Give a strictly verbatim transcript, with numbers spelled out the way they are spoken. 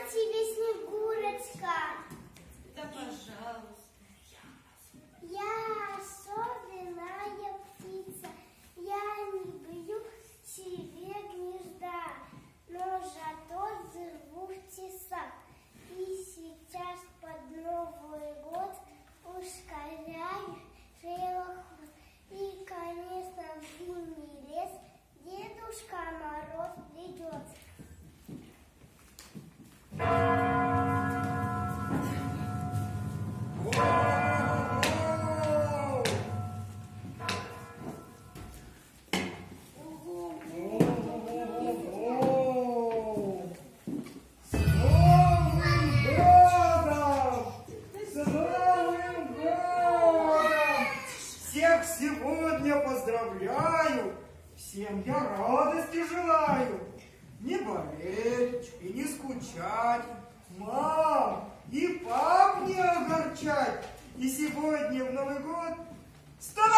тебе, Снегурочка. Да, пожалуйста. Я особенная птица, я не бью себе гнезда, но зато живу в тесах. И сейчас под Новый год ускоряю шелоход. И, конечно, в зимний лес Дедушка Мороз придет. Сегодня поздравляю, всем я радости желаю. Не болеть и не скучать, мам и пап не огорчать. И сегодня в Новый год сто